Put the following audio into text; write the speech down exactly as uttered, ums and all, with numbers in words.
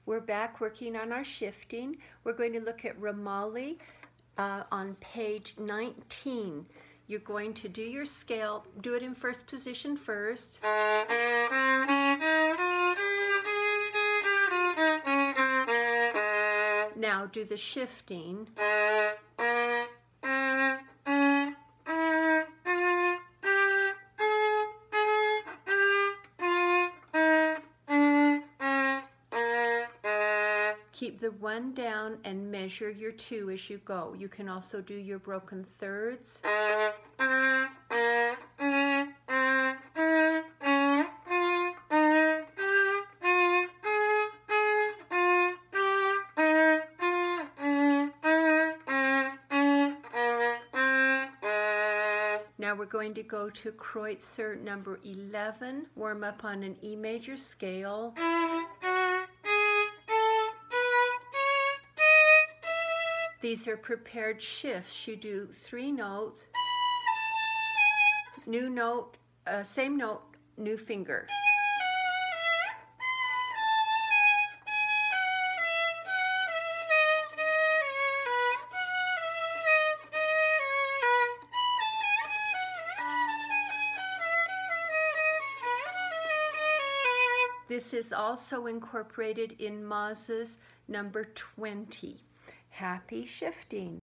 We're back working on our shifting. We're going to look at Hrimaly uh, on page nineteen. You're going to do your scale, do it in first position first. Now do the shifting. Keep the one down and measure your two as you go. You can also do your broken thirds. Now we're going to go to Kruetzer number eleven, warm up on an E major scale. These are prepared shifts. You do three notes, new note, uh, same note, new finger. This is also incorporated in Maz's number twenty. Happy shifting.